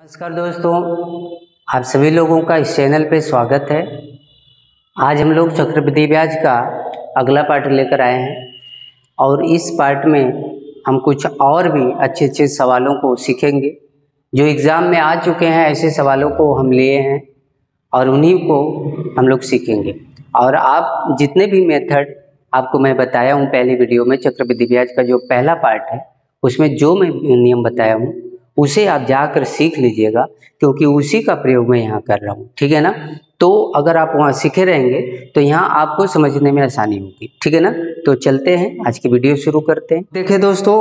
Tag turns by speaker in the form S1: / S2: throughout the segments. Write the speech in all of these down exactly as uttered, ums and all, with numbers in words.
S1: नमस्कार दोस्तों, आप सभी लोगों का इस चैनल पे स्वागत है। आज हम लोग चक्रवृद्धि ब्याज का अगला पार्ट लेकर आए हैं और इस पार्ट में हम कुछ और भी अच्छे अच्छे सवालों को सीखेंगे जो एग्ज़ाम में आ चुके हैं। ऐसे सवालों को हम लिए हैं और उन्हीं को हम लोग सीखेंगे। और आप जितने भी मेथड आपको मैं बताया हूँ पहली वीडियो में, चक्रवृद्धि ब्याज का जो पहला पार्ट है उसमें जो मैं नियम बताया हूँ उसे आप जाकर सीख लीजिएगा, क्योंकि उसी का प्रयोग मैं यहाँ कर रहा हूँ। ठीक है ना। तो अगर आप वहाँ सीखे रहेंगे तो यहाँ आपको समझने में आसानी होगी। ठीक है ना। तो चलते हैं, आज की वीडियो शुरू करते हैं। देखिए दोस्तों,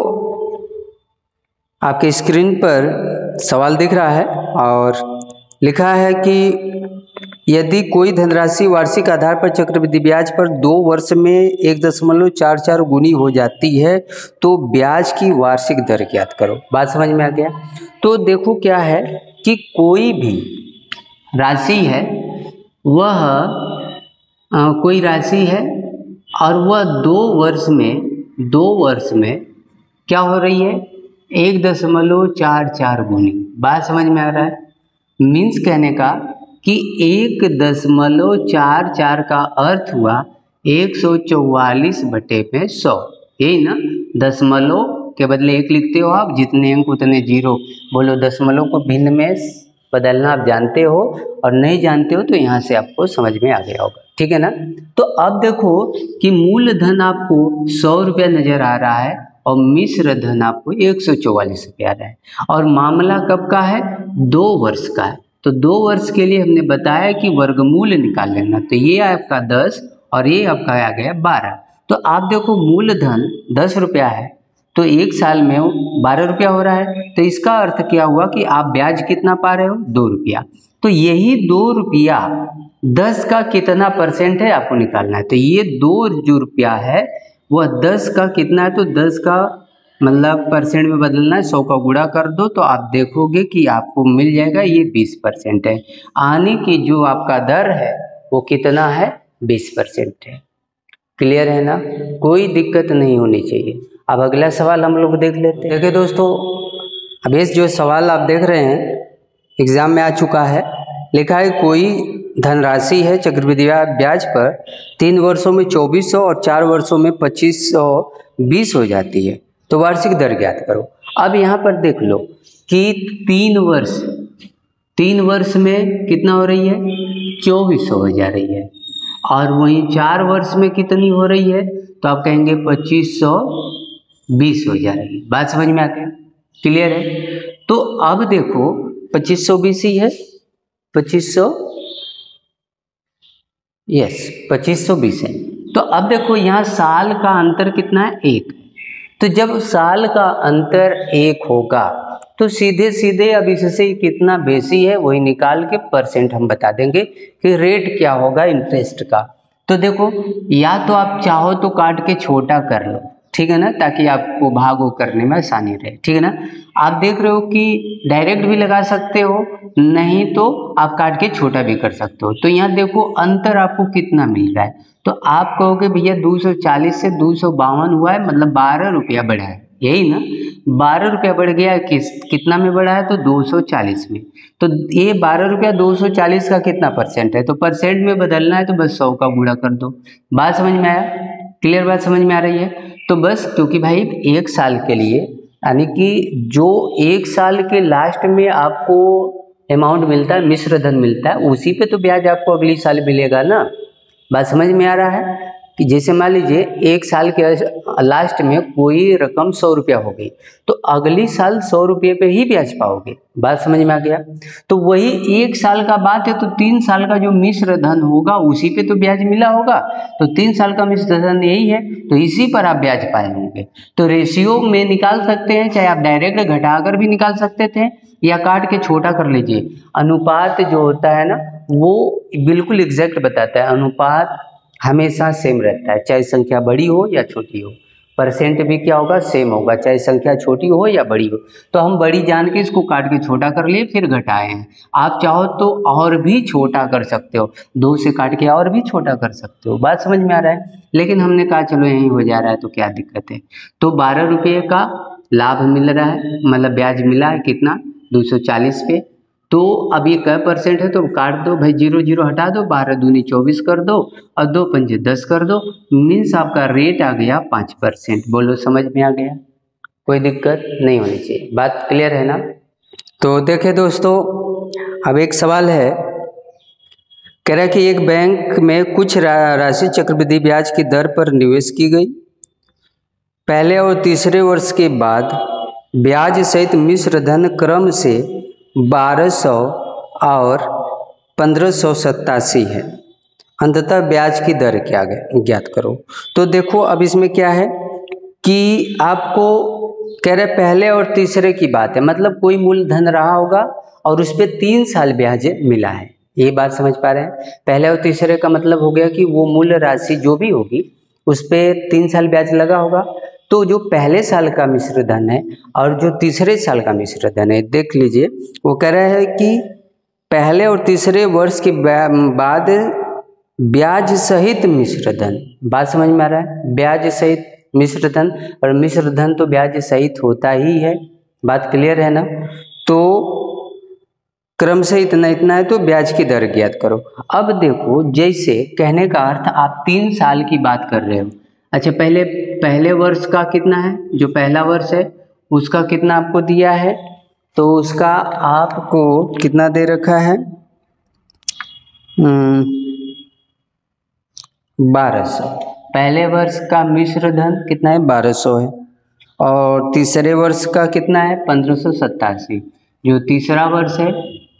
S1: आपके स्क्रीन पर सवाल दिख रहा है और लिखा है कि यदि कोई धनराशि वार्षिक आधार पर चक्रवृद्धि ब्याज पर दो वर्ष में एक दशमलव चार चार गुनी हो जाती है तो ब्याज की वार्षिक दर ज्ञात करो। बात समझ में आ गया। तो देखो क्या है कि कोई भी राशि है, वह आ, कोई राशि है और वह दो वर्ष में दो वर्ष में क्या हो रही है, एक दशमलव चार चार गुनी। बात समझ में आ रहा है। मीन्स कहने का कि एक दशमलव चार चार का अर्थ हुआ एक सौ चौवालीस बटे में सौ। यही ना, दशमलव के बदले एक लिखते हो आप, जितने अंक उतने जीरो। बोलो दशमलव को भिन्न में बदलना आप जानते हो, और नहीं जानते हो तो यहाँ से आपको समझ में आ गया होगा। ठीक है ना। तो अब देखो कि मूलधन आपको सौ रुपया नजर आ रहा है और मिश्र धन आपको एक सौ चौवालीस रुपया आ रहा है, और मामला कब का है, दो वर्ष का है। तो दो वर्ष के लिए हमने बताया कि वर्गमूल निकाल लेना। तो ये आपका दस और ये आपका आ गया बारह। तो आप देखो मूलधन दस रुपया है तो एक साल में बारह रुपया हो रहा है। तो इसका अर्थ क्या हुआ कि आप ब्याज कितना पा रहे हो, दो रुपया। तो यही दो रुपया दस का कितना परसेंट है आपको निकालना है। तो ये दो जो रुपया है वह दस का कितना है, तो दस का मतलब परसेंट में बदलना है। सौ का गुणा कर दो तो आप देखोगे कि आपको मिल जाएगा ये बीस परसेंट है। आने की जो आपका दर है वो कितना है, बीस परसेंट है। क्लियर है ना, कोई दिक्कत नहीं होनी चाहिए। अब अगला सवाल हम लोग देख लेते हैं। देखिए दोस्तों, अब ये जो सवाल आप देख रहे हैं एग्जाम में आ चुका है। लिखा है कोई धनराशि है चक्रवृद्धि ब्याज पर तीन वर्षों में चौबीस सौ और चार वर्षों में पच्चीस सौ बीस हो जाती है, तो वार्षिक दर ज्ञात करो। अब यहाँ पर देख लो कि तीन वर्ष तीन वर्ष में कितना हो रही है, चौबीस सौ हो जा रही है, और वहीं चार वर्ष में कितनी हो रही है, तो आप कहेंगे पच्चीस सौ बीस हो जा रही है। बात समझ में आती है, क्लियर है। तो अब देखो पच्चीस सौ बीस ही है, पच्चीस सौ यस पच्चीस सौ बीस है। तो अब देखो यहाँ साल का अंतर कितना है, एक। तो जब साल का अंतर एक होगा तो सीधे सीधे अब इससे कितना बेसी है वही निकाल के परसेंट हम बता देंगे कि रेट क्या होगा इंटरेस्ट का। तो देखो, या तो आप चाहो तो काट के छोटा कर लो, ठीक है ना, ताकि आपको भागो करने में आसानी रहे। ठीक है ना। आप देख रहे हो कि डायरेक्ट भी लगा सकते हो, नहीं तो आप काट के छोटा भी कर सकते हो। तो यहाँ देखो अंतर आपको कितना मिल रहा है, तो आप कहोगे भैया दो सौ चालीस से दो सौ बावन हुआ है, मतलब बारह रुपया बढ़ा है। यही ना, बारह रुपया बढ़ गया, किस कितना में बढ़ा है, तो दो सौ चालीस में। तो ये बारह रुपया दो सौ चालीस का कितना परसेंट है, तो परसेंट में बदलना है तो बस सौ का गुणा कर दो। बात समझ में आया, क्लियर बात समझ में आ रही है। तो बस क्योंकि भाई एक साल के लिए, यानी कि जो एक साल के लास्ट में आपको अमाउंट मिलता है, मिश्र धन मिलता है, उसी पे तो ब्याज आपको अगली साल मिलेगा ना। बात समझ में आ रहा है कि जैसे मान लीजिए एक साल के लास्ट में कोई रकम सौ रुपया हो गई, तो अगली साल सौ रुपये पे ही ब्याज पाओगे। बात समझ में आ गया। तो वही एक साल का बात है, तो तीन साल का जो मिश्र धन होगा उसी पे तो ब्याज मिला होगा। तो तीन साल का मिश्र धन यही है, तो इसी पर आप ब्याज पाए होंगे। तो रेशियो में निकाल सकते हैं, चाहे आप डायरेक्ट घटाकर भी निकाल सकते थे या काट के छोटा कर लीजिए। अनुपात जो होता है ना वो बिल्कुल एग्जैक्ट बताता है, अनुपात हमेशा सेम रहता है, चाहे संख्या बड़ी हो या छोटी हो। परसेंट भी क्या होगा, सेम होगा, चाहे संख्या छोटी हो या बड़ी हो। तो हम बड़ी जान के इसको काट के छोटा कर लिए, फिर घटाए हैं। आप चाहो तो और भी छोटा कर सकते हो, दो से काट के और भी छोटा कर सकते हो। बात समझ में आ रहा है। लेकिन हमने कहा चलो यही हो जा रहा है तो क्या दिक्कत है। तो बारह रुपये का लाभ मिल रहा है, मतलब ब्याज मिला है कितना, दो सौ चालीस पे। तो अब ये कै परसेंट है तो काट दो भाई, जीरो जीरो हटा दो, बारह दूनी चौबीस कर दो और दो पंजे दस कर दो, मीन्स आपका रेट आ गया पाँच परसेंट। बोलो समझ में आ गया? कोई दिक्कत नहीं होनी चाहिए, बात क्लियर है ना? तो देखें दोस्तों, अब एक सवाल है, कह रहा है कि एक बैंक में कुछ रा, राशि चक्रवृद्धि ब्याज की दर पर निवेश की गई। पहले और तीसरे वर्ष के बाद ब्याज सहित मिश्र धन क्रम से बारह सौ और पंद्रह सौ सत्तासी है। अंततः ब्याज की दर क्या ज्ञात करो। तो देखो अब इसमें क्या है कि आपको कह रहे पहले और तीसरे की बात है, मतलब कोई मूलधन रहा होगा और उस पर तीन साल ब्याज मिला है। ये बात समझ पा रहे हैं? पहले और तीसरे का मतलब हो गया कि वो मूल राशि जो भी होगी उस पर तीन साल ब्याज लगा होगा। तो जो पहले साल का मिश्र धन है और जो तीसरे साल का मिश्र धन है, देख लीजिए, वो कह रहा है कि पहले और तीसरे वर्ष के बाद ब्याज सहित मिश्र धन। बात समझ में आ रहा है? ब्याज सहित मिश्र धन, और मिश्र धन तो ब्याज सहित होता ही है। बात क्लियर है ना? तो क्रम से इतना इतना है तो ब्याज की दर ज्ञात करो। अब देखो, जैसे कहने का अर्थ आप तीन साल की बात कर रहे हो। अच्छा, पहले पहले वर्ष का कितना है, जो पहला वर्ष है उसका कितना आपको दिया है, तो उसका आपको कितना दे रखा है, बारह सौ। पहले वर्ष का मिश्र धन कितना है, बारह सौ है। और तीसरे वर्ष का कितना है, पंद्रह सौ सत्तासी। जो तीसरा वर्ष है,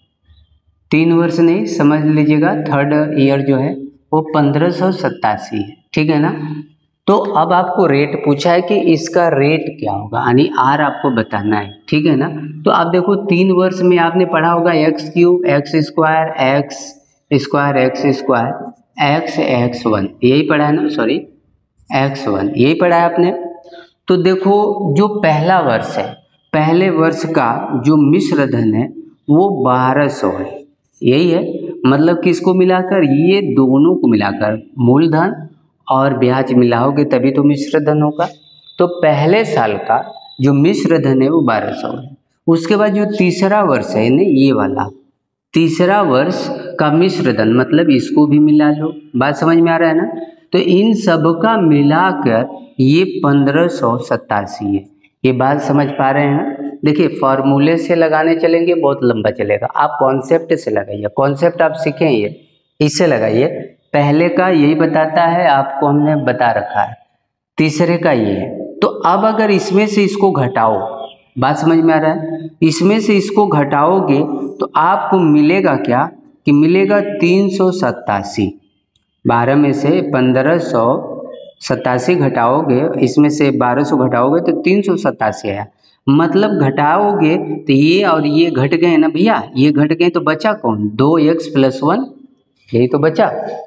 S1: तीन वर्ष नहीं समझ लीजिएगा, थर्ड ईयर जो है वो पंद्रह सौ सत्तासी है। ठीक है ना? तो अब आपको रेट पूछा है कि इसका रेट क्या होगा, यानी आर आपको बताना है। ठीक है ना? तो आप देखो, तीन वर्ष में आपने पढ़ा होगा X cube, X square, X square, X square, X X one, यही पढ़ा है ना, सॉरी एक्स वन, यही पढ़ा है आपने। तो देखो, जो पहला वर्ष है, पहले वर्ष का जो मिश्र धन है वो बारह सौ है। यही है, मतलब किसको मिलाकर, ये दोनों को मिलाकर, मूलधन और ब्याज मिलाओगे तभी तो मिश्र धन होगा। तो पहले साल का जो मिश्र धन है वो बारह सौ है। उसके बाद जो तीसरा वर्ष है ना, ये वाला तीसरा वर्ष का मिश्र धन, मतलब इसको भी मिला लो। बात समझ में आ रहा है ना? तो इन सब का मिलाकर ये पंद्रह सौ सत्तासी है। ये बात समझ पा रहे हैं ना? देखिए, फॉर्मूले से लगाने चलेंगे बहुत लंबा चलेगा, आप कॉन्सेप्ट से लगाइए। कॉन्सेप्ट आप सीखें, ये इससे लगाइए। पहले का यही बताता है, आपको हमने बता रखा है, तीसरे का ये है। तो अब अगर इसमें से इसको घटाओ, बात समझ में आ रहा है, इसमें से इसको घटाओगे तो आपको मिलेगा क्या, कि मिलेगा तीन सौ सत्तासी। बारह में से पंद्रह सौ सत्तासी घटाओगे, इसमें से बारह सौ घटाओगे तो तीन सौ सत्तासी आया। मतलब घटाओगे तो ये और ये घट गए ना भैया, ये घट गए तो बचा कौन, दो एक्स प्लस वन, यही तो बचा।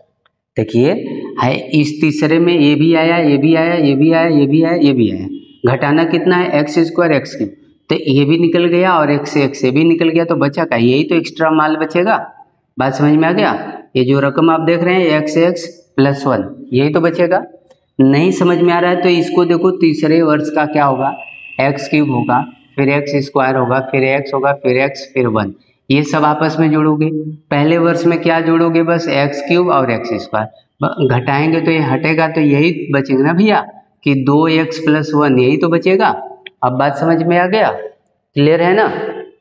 S1: देखिए है, इस तीसरे में ये भी आया, ये भी आया, ये भी आया, ये भी आया, ये भी आया। घटाना कितना है, एक्स स्क्वायर एक्स क्यूब, तो ये भी निकल गया और एक्स एक्स ये भी निकल गया, तो बचा का, यही तो एक्स्ट्रा माल बचेगा। बात समझ में आ गया? ये जो रकम आप देख रहे हैं एक्स एक्स प्लस वन, यही तो बचेगा। नहीं समझ में आ रहा है तो इसको देखो, तीसरे वर्ष का क्या होगा, एक्स क्यूब होगा, फिर एक्स स्क्वायर होगा, फिर एक्स होगा, फिर एक्स, फिर वन, ये सब आपस में जोड़ोगे। पहले वर्ष में क्या जोड़ोगे, बस एक्स क्यूब और एक्स स्क्वायर, घटाएंगे तो ये हटेगा, तो यही बचेगा ना भैया, कि दो एक्स प्लस वन, यही तो बचेगा। अब बात समझ में आ गया? क्लियर है ना?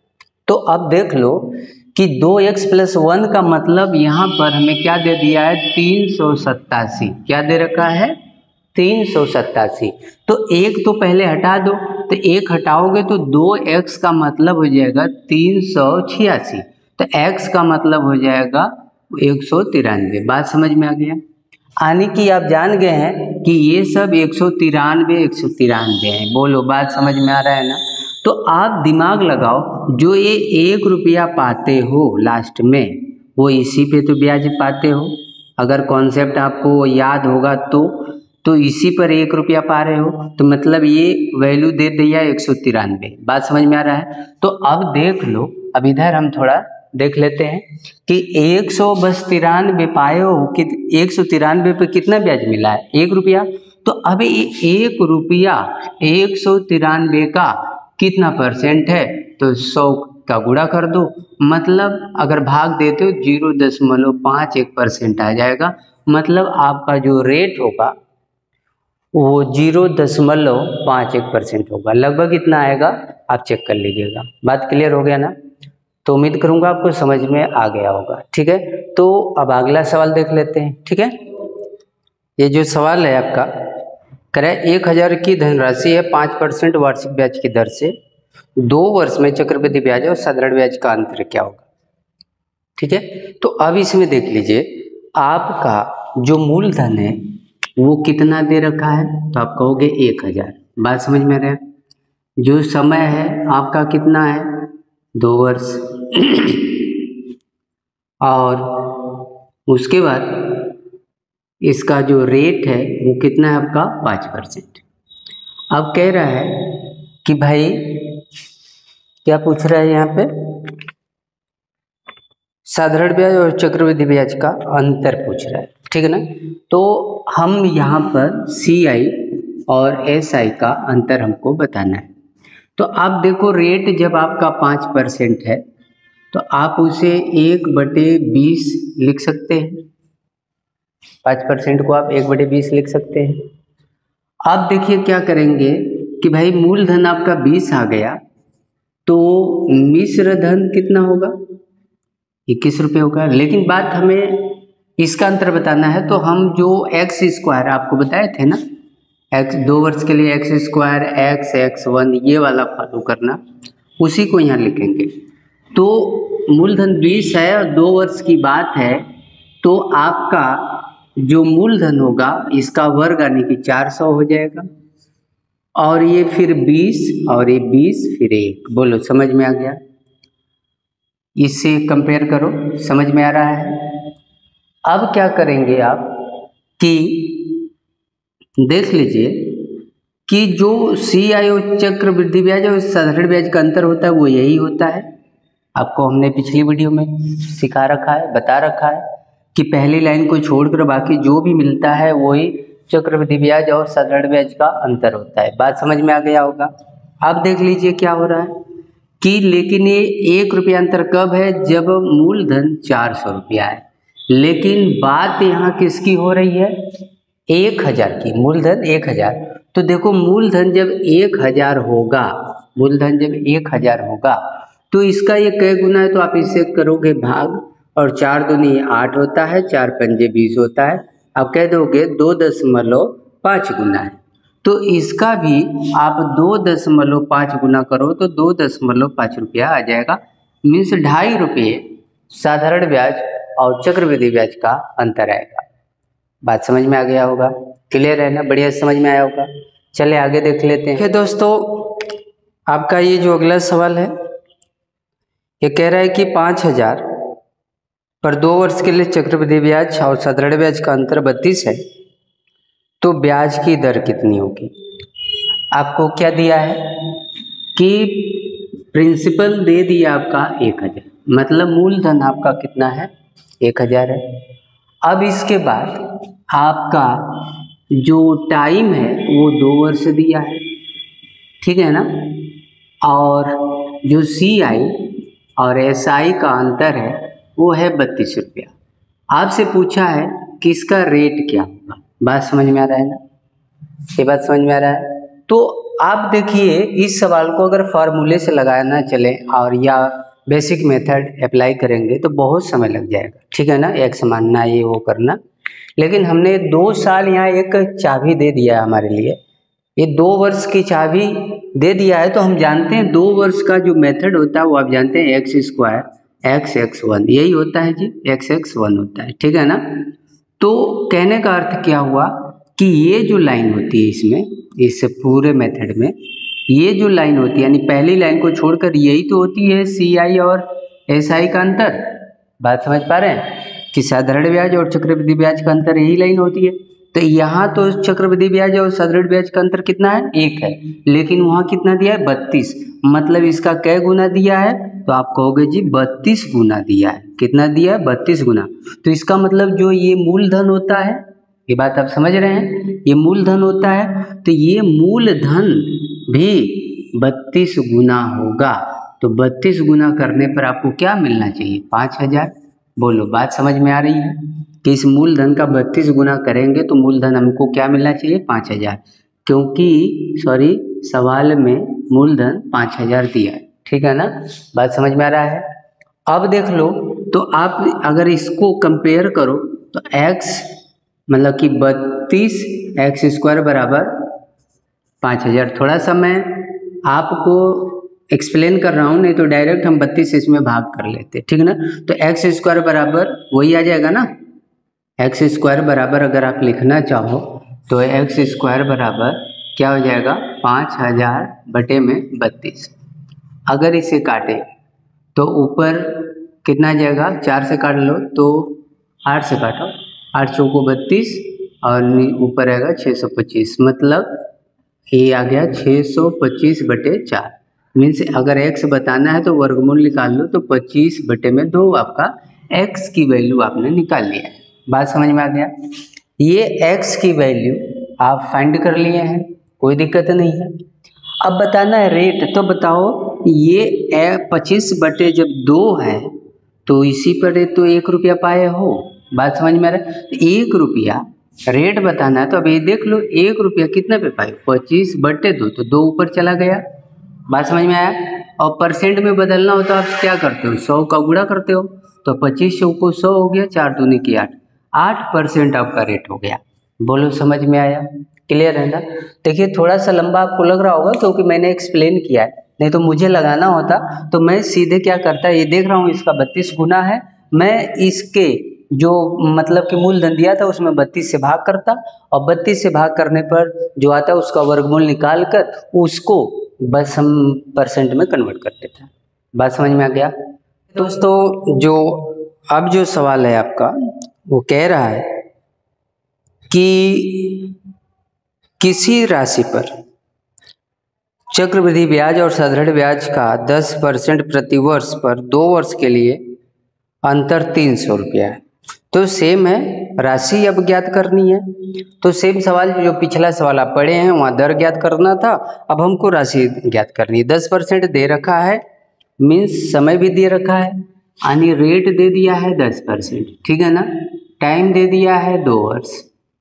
S1: तो अब देख लो कि दो एक्स प्लस वन का मतलब यहाँ पर हमें क्या दे दिया है, तीन सौ सत्तासी। क्या दे रखा है, तीन सौ सत्तासी। तो एक तो पहले हटा दो, तो एक हटाओगे तो दो एक्स का मतलब हो जाएगा तीन सौ छियासी, तो एक्स का मतलब हो जाएगा एक सौ तिरानवे। बात समझ में आ गया? यानी कि आप जान गए हैं कि ये सब एक सौ तिरानवे एक सौ तिरानवे है। बोलो, बात समझ में आ रहा है ना? तो आप दिमाग लगाओ, जो ये एक रुपया पाते हो लास्ट में, वो इसी पे तो ब्याज पाते हो। अगर कॉन्सेप्ट आपको याद होगा तो तो इसी पर एक रुपया पा रहे हो, तो मतलब ये वैल्यू दे दिया एक सौ तिरानवे। बात समझ में आ रहा है? तो अब देख लो, अब इधर हम थोड़ा देख लेते हैं कि एक सौ बस तिरानवे पाए हो, कि एक सौ तिरानवे पे कितना ब्याज मिला है, एक रुपया। तो अब एक रुपया एक सौ तिरानवे का कितना परसेंट है, तो सौ का गुणा कर दो, मतलब अगर भाग देते हो जीरो दशमलव पाँच एक परसेंट आ जाएगा। मतलब आपका जो रेट होगा वो जीरो दशमलव पाँच एक परसेंट होगा। लगभग इतना आएगा, आप चेक कर लीजिएगा। बात क्लियर हो गया ना? तो उम्मीद करूंगा आपको समझ में आ गया होगा। ठीक है, तो अब अगला सवाल देख लेते हैं। ठीक है, ये जो सवाल है आपका कह रहा है एक हजार की धनराशि है, पाँच परसेंट वार्षिक ब्याज की दर से दो वर्ष में चक्रवृद्धि ब्याज और साधारण ब्याज का अंतर क्या होगा। ठीक है, तो अब इसमें देख लीजिए आपका जो मूलधन है वो कितना दे रखा है, तो आप कहोगे एक हजार। बात समझ में आ रहा है? जो समय है आपका कितना है, दो वर्ष और उसके बाद इसका जो रेट है वो कितना है आपका, पाँच परसेंट। अब कह रहा है कि भाई क्या पूछ रहा है यहाँ पे, साधारण ब्याज और चक्रवृद्धि ब्याज का अंतर पूछ रहा है। ठीक है ना? तो हम यहाँ पर सी आई और एस आई का अंतर हमको बताना है। तो आप देखो रेट जब आपका पाँच परसेंट है तो आप उसे एक बटे बीस लिख सकते हैं। पाँच परसेंट को आप एक बटे बीस लिख सकते हैं। अब देखिए क्या करेंगे कि भाई मूलधन आपका बीस आ गया तो मिश्र धन कितना होगा, इक्कीस रुपये होगा। लेकिन बात हमें इसका अंतर बताना है, तो हम जो एक्स स्क्वायर आपको बताए थे ना, एक्स दो वर्ष के लिए X square X X one ये वाला फॉलो करना, उसी को यहाँ लिखेंगे। तो मूलधन बीस है और दो वर्ष की बात है, तो आपका जो मूलधन होगा इसका वर्ग यानी कि चार सौ हो जाएगा, और ये फिर बीस और ये बीस फिर एक। बोलो समझ में आ गया? इससे कंपेयर करो, समझ में आ रहा है? अब क्या करेंगे आप कि देख लीजिए कि जो सी आई और चक्रवृद्धि ब्याज और साधारण ब्याज का अंतर होता है वो यही होता है। आपको हमने पिछली वीडियो में सिखा रखा है, बता रखा है कि पहली लाइन को छोड़कर बाकी जो भी मिलता है वही चक्रवृद्धि ब्याज और साधारण ब्याज का अंतर होता है। बात समझ में आ गया होगा? अब देख लीजिए क्या हो रहा है कि लेकिन ये एक रुपया अंतर कब है, जब मूलधन चार सौ रुपया है। लेकिन बात यहाँ किसकी हो रही है, एक हजार की। मूलधन एक हजार, तो देखो मूलधन जब एक हजार होगा, मूलधन जब एक हजार होगा तो इसका ये कै गुना है, तो आप इससे करोगे भाग, और चार दूनी आठ होता है, चार पंजे बीस होता है। आप कह दोगे दो दशमलव पाँच गुना है, तो इसका भी आप दो दशमलव पाँच गुना करो तो दो दशमलव पाँच रुपया आ जाएगा। मीन्स ढाई रुपये साधारण ब्याज और चक्रवृद्धि ब्याज का अंतर आएगा। बात समझ में आ गया होगा? क्लियर है ना? बढ़िया समझ में आया होगा। चले आगे देख लेते हैं। दोस्तों आपका ये जो अगला सवाल है ये कह रहा है कि पाँच हजार पर दो वर्ष के लिए चक्रवृद्धि ब्याज और साधारण ब्याज का अंतर बत्तीस है, तो ब्याज की दर कितनी होगी। आपको क्या दिया है कि प्रिंसिपल दे दिया आपका एक हजार, मतलब मूलधन आपका कितना है, एक हजार है। अब इसके बाद आपका जो टाइम है वो दो वर्ष दिया है, ठीक है ना, और जो सी आई और एस आई का अंतर है वो है बत्तीस रुपया। आपसे पूछा है कि इसका रेट क्या होगा। बात समझ में आ रहा है ना? ये बात समझ में आ रहा है? तो आप देखिए इस सवाल को अगर फार्मूले से लगाना चले और या बेसिक मेथड अप्लाई करेंगे तो बहुत समय लग जाएगा, ठीक है ना, एक्स मानना ये वो करना। लेकिन हमने दो साल यहाँ एक चाबी दे दिया है हमारे लिए, ये दो वर्ष की चाबी दे दिया है, तो हम जानते हैं दो वर्ष का जो मेथड होता है वो आप जानते हैं X square X X one, यही होता है जी, एक्स एक्स वन होता है, ठीक है ना। तो कहने का अर्थ क्या हुआ कि ये जो लाइन होती है इसमें, इस पूरे मेथड में ये जो लाइन होती है यानी पहली लाइन को छोड़कर यही तो होती है सी आई और एस आई का अंतर। बात समझ पा रहे हैं कि साधारण ब्याज और चक्रवृद्धि ब्याज का अंतर यही लाइन होती है। तो यहाँ तो चक्रवृद्धि ब्याज और साधारण ब्याज का अंतर कितना है, एक है, लेकिन वहाँ कितना दिया है, बत्तीस। मतलब इसका कै गुना दिया है, तो आप कहोगे जी बत्तीस गुना दिया है। कितना दिया है, बत्तीस गुना। तो इसका मतलब जो ये मूलधन होता है, ये बात आप समझ रहे हैं, ये मूलधन होता है, तो ये मूलधन भी बत्तीस गुना होगा। तो बत्तीस गुना करने पर आपको क्या मिलना चाहिए? पाँच हजार। बोलो, बात समझ में आ रही है कि इस मूलधन का बत्तीस गुना करेंगे तो मूलधन हमको क्या मिलना चाहिए? पाँच हजार, क्योंकि सॉरी सवाल में मूलधन पाँच हजार दिया है। ठीक है ना, बात समझ में आ रहा है। अब देख लो, तो आप अगर इसको कंपेयर करो तो x मतलब कि बत्तीस एक्स स्क्वायर बराबर पाँच हजार। थोड़ा सा मैं आपको एक्सप्लेन कर रहा हूँ, नहीं तो डायरेक्ट हम बत्तीस इसमें भाग कर लेते, ठीक ना। तो एक्स स्क्वायर बराबर वही आ जाएगा ना, एक्स स्क्वायर बराबर अगर आप लिखना चाहो तो एक्स स्क्वायर बराबर क्या हो जाएगा? पाँच हजार बटे में बत्तीस। अगर इसे काटे तो ऊपर कितना आ जाएगा? चार से काट लो तो आठ से काटो, आठ सौ को बत्तीस और ऊपर आएगा छः सौ पच्चीस, मतलब ये आ गया छः सौ पच्चीस बटे चार। मीन्स अगर x बताना है तो वर्गमूल निकाल लो, तो पच्चीस बटे में दो आपका x की वैल्यू आपने निकाल लिया है। बात समझ में आ गया? ये x की वैल्यू आप फाइंड कर लिए हैं, कोई दिक्कत नहीं है। अब बताना है रेट, तो बताओ ये पच्चीस बटे जब दो है तो इसी पर तो एक रुपया पाए हो। बात समझ में आ रहा है? एक रुपया रेट बताना है तो अब ये देख लो, एक रुपया कितने पे पाए? पच्चीस बटे दो, तो दो ऊपर चला गया। बात समझ में आया? और परसेंट में बदलना हो तो आप क्या करते हो? सौ का गुणा करते हो, तो पच्चीस सौ को सौ हो गया, चार दूनी की आठ, आठ परसेंट आपका रेट हो गया। बोलो, समझ में आया? क्लियर है ना? देखिए थोड़ा सा लंबा आपको लग रहा होगा क्योंकि मैंने एक्सप्लेन किया है, नहीं तो मुझे लगाना होता तो मैं सीधे क्या करता, ये देख रहा हूँ इसका बत्तीस गुना है, मैं इसके जो मतलब कि मूलधन दिया था उसमें बत्तीस से भाग करता और बत्तीस से भाग करने पर जो आता है उसका वर्गमूल निकाल कर उसको बस हम परसेंट में कन्वर्ट कर देते हैं। बात समझ में आ गया? दोस्तों, जो अब जो सवाल है आपका वो कह रहा है कि किसी राशि पर चक्रवृद्धि ब्याज और साधारण ब्याज का दस परसेंट प्रति वर्ष पर दो वर्ष के लिए अंतर तीन सौ रुपया है। तो सेम है, राशि अब ज्ञात करनी है। तो सेम सवाल जो पिछला सवाल आप पढ़े हैं वहाँ दर ज्ञात करना था, अब हमको राशि ज्ञात करनी है। दस परसेंट दे रखा है, मीन्स समय भी दे रखा है, यानी रेट दे दिया है दस परसेंट, ठीक है ना। टाइम दे दिया है दो वर्ष,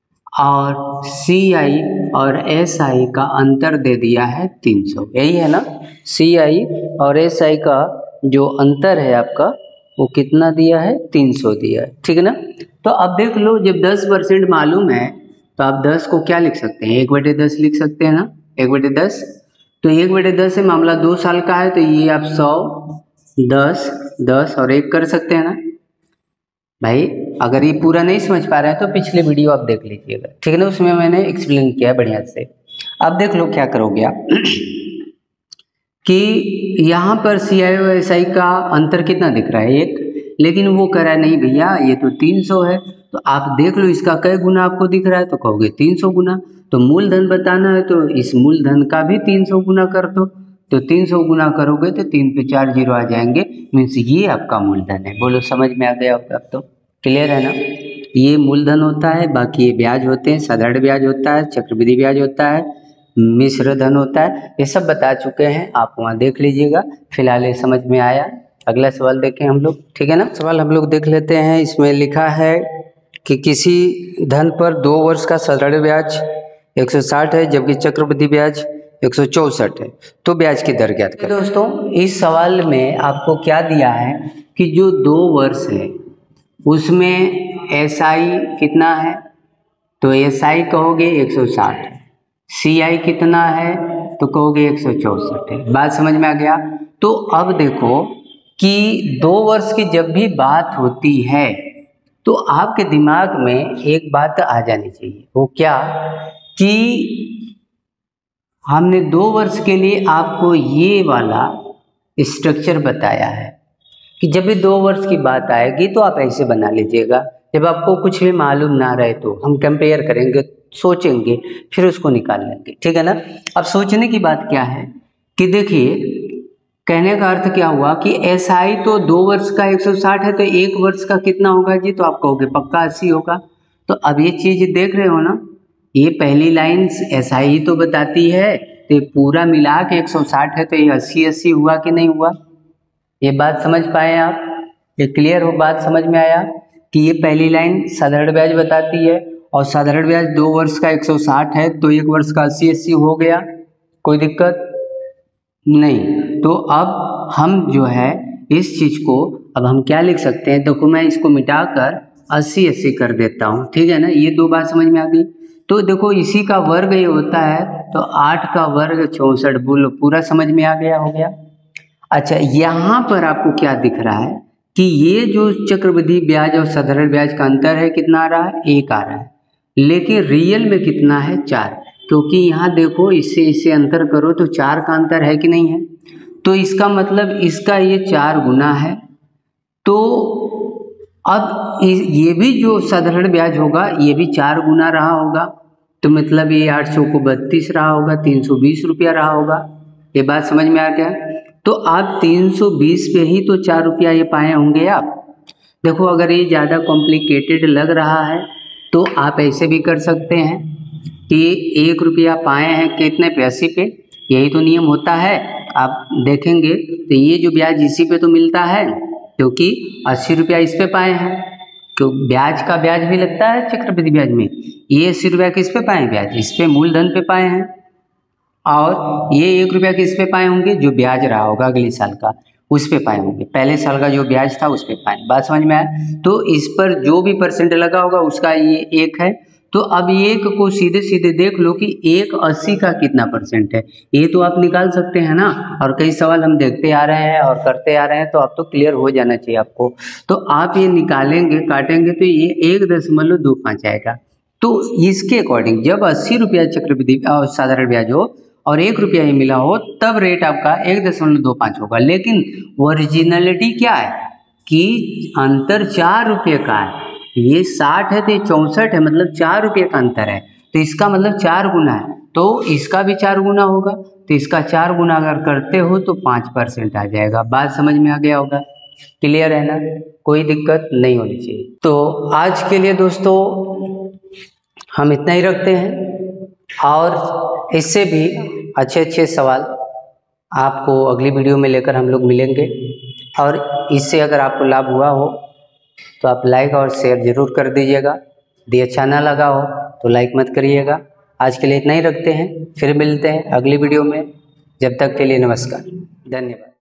S1: और सी आई और एस आई का अंतर दे दिया है तीन सौ। यही है ना, सी आई और एस आई का जो अंतर है आपका वो कितना दिया है? तीन सौ दिया है, ठीक है ना। तो अब देख लो, जब दस परसेंट मालूम है तो आप दस को क्या लिख सकते हैं? एक बटे दस लिख सकते हैं ना, एक बटे दस। तो एक बटे दस से मामला दो साल का है तो ये आप सौ, दस, दस और एक कर सकते हैं ना भाई। अगर ये पूरा नहीं समझ पा रहे हैं तो पिछले वीडियो आप देख लीजिएगा, ठीक है ना, उसमें मैंने एक्सप्लेन किया है बढ़िया से। अब देख लो क्या करोगे आप कि यहाँ पर सी आई और एस आई का अंतर कितना दिख रहा है? एक, लेकिन वो कह रहा है नहीं भैया ये तो तीन सौ है। तो आप देख लो इसका कई गुना आपको दिख रहा है, तो कहोगे तीन सौ गुना। तो मूलधन बताना है तो इस मूलधन का भी तीन सौ गुना कर दो, तो तीन सौ गुना करोगे तो तीन पे चार जीरो आ जाएंगे, मीन्स ये आपका मूलधन है। बोलो, समझ में आ गया आपका? अब तो क्लियर है ना। ये मूलधन होता है, बाकी ये ब्याज होते हैं, साधारण ब्याज होता है, चक्रवृद्धि ब्याज होता है, मिश्र धन होता है, ये सब बता चुके हैं, आप वहाँ देख लीजिएगा। फिलहाल ये समझ में आया। अगला सवाल देखें हम लोग, ठीक है ना। सवाल हम लोग देख लेते हैं। इसमें लिखा है कि किसी धन पर दो वर्ष का साधारण ब्याज एक सौ साठ है जबकि चक्रवृद्धि ब्याज एक सौ चौसठ है, तो ब्याज की दर ज्ञात करें। दोस्तों, इस सवाल में आपको क्या दिया है कि जो दो वर्ष है उसमें एस आई कितना है? तो एस आई कहोगे एक सौ साठ, सी आई कितना है? तो कहोगे एक सौ चौसठ है। बात समझ में आ गया? तो अब देखो कि दो वर्ष की जब भी बात होती है तो आपके दिमाग में एक बात आ जानी चाहिए, वो क्या कि हमने दो वर्ष के लिए आपको ये वाला स्ट्रक्चर बताया है कि जब भी दो वर्ष की बात आएगी तो आप ऐसे बना लीजिएगा। जब आपको कुछ भी मालूम ना रहे तो हम कंपेयर करेंगे, सोचेंगे, फिर उसको निकाल लेंगे, ठीक है ना। अब सोचने की बात क्या है कि देखिए, कहने का अर्थ क्या हुआ कि एस आई तो दो वर्ष का एक सौ साठ है, तो एक वर्ष का कितना होगा जी? तो आप कहोगे पक्का अस्सी होगा। तो अब ये चीज़ देख रहे हो ना, ये पहली लाइन एस आई ही तो बताती है, तो ये पूरा मिला के एक सौ साठ है, तो ये अस्सी अस्सी हुआ कि नहीं हुआ? ये बात समझ पाए आप? ये क्लियर हो, बात समझ में आया कि ये पहली लाइन साधारण ब्याज बताती है और साधारण ब्याज दो वर्ष का एक सौ साठ है तो एक वर्ष का अस्सी अस्सी हो गया, कोई दिक्कत नहीं। तो अब हम जो है इस चीज़ को अब हम क्या लिख सकते हैं, देखो मैं इसको मिटाकर अस्सी अस्सी कर देता हूँ, ठीक है ना। ये दो बात समझ में आ गई। तो देखो इसी का वर्ग ये होता है तो आठ का वर्ग चौंसठ, बोलो पूरा समझ में आ गया, हो गया। अच्छा, यहाँ पर आपको क्या दिख रहा है कि ये जो चक्रवृद्धि ब्याज और साधारण ब्याज का अंतर है कितना आ रहा है, एक आ रहा है, लेकिन रियल में कितना है, चार। क्योंकि यहाँ देखो इससे इससे अंतर करो तो चार का अंतर है कि नहीं है, तो इसका मतलब इसका ये चार गुना है। तो अब ये भी जो साधारण ब्याज होगा ये भी चार गुना रहा होगा, तो मतलब ये आठ सौ को बत्तीस रहा होगा, तीन सौ बीस रुपया रहा होगा। ये बात समझ में आ गया? तो आप तीन सौ बीस पे ही तो चार रुपया ये पाए होंगे आप। देखो अगर ये ज़्यादा कॉम्प्लिकेटेड लग रहा है तो आप ऐसे भी कर सकते हैं कि एक रुपया पाए हैं कितने पे, अस्सी पे, यही तो नियम होता है। आप देखेंगे तो ये जो ब्याज इसी पे तो मिलता है क्योंकि अस्सी रुपया इस पे पाए हैं, क्यों ब्याज का ब्याज भी लगता है चक्रवृद्धि ब्याज में। ये अस्सी रुपया किस पे पाए ब्याज, इस पे मूलधन पे पाए हैं, और ये एक रुपया किस पे पाए होंगे, जो ब्याज रहा होगा अगले साल का उस पे पाए होंगे, पहले साल का जो ब्याज था उस पे पाए। बात समझ में आया? तो इस पर जो भी परसेंट लगा होगा उसका ये एक है। तो अब एक को सीधे सीधे देख लो कि एक अस्सी का कितना परसेंट है, ये तो आप निकाल सकते हैं ना। और कई सवाल हम देखते आ रहे हैं और करते आ रहे हैं, तो अब तो क्लियर हो जाना चाहिए आपको। तो आप ये निकालेंगे, काटेंगे तो ये एक दशमलव दो पाँच आएगा। तो इसके अकॉर्डिंग जब अस्सी रुपया चक्रवृद्धि और साधारण ब्याज हो और एक रुपया ही मिला हो तब रेट आपका एक दशमलव दो पाँच होगा। लेकिन ओरिजिनलिटी क्या है कि अंतर चार रुपये का है, ये साठ है तो ये चौंसठ है, मतलब चार रुपये का अंतर है, तो इसका मतलब चार गुना है, तो इसका भी चार गुना होगा। तो इसका चार गुना अगर करते हो तो पाँच परसेंट आ जाएगा। बात समझ में आ गया होगा, क्लियर है ना, कोई दिक्कत नहीं होनी चाहिए। तो आज के लिए दोस्तों हम इतना ही रखते हैं, और इससे भी अच्छे अच्छे सवाल आपको अगली वीडियो में लेकर हम लोग मिलेंगे। और इससे अगर आपको लाभ हुआ हो तो आप लाइक और शेयर ज़रूर कर दीजिएगा। यदि अच्छा ना लगा हो तो लाइक मत करिएगा। आज के लिए इतना ही रखते हैं, फिर मिलते हैं अगली वीडियो में। जब तक के लिए नमस्कार, धन्यवाद।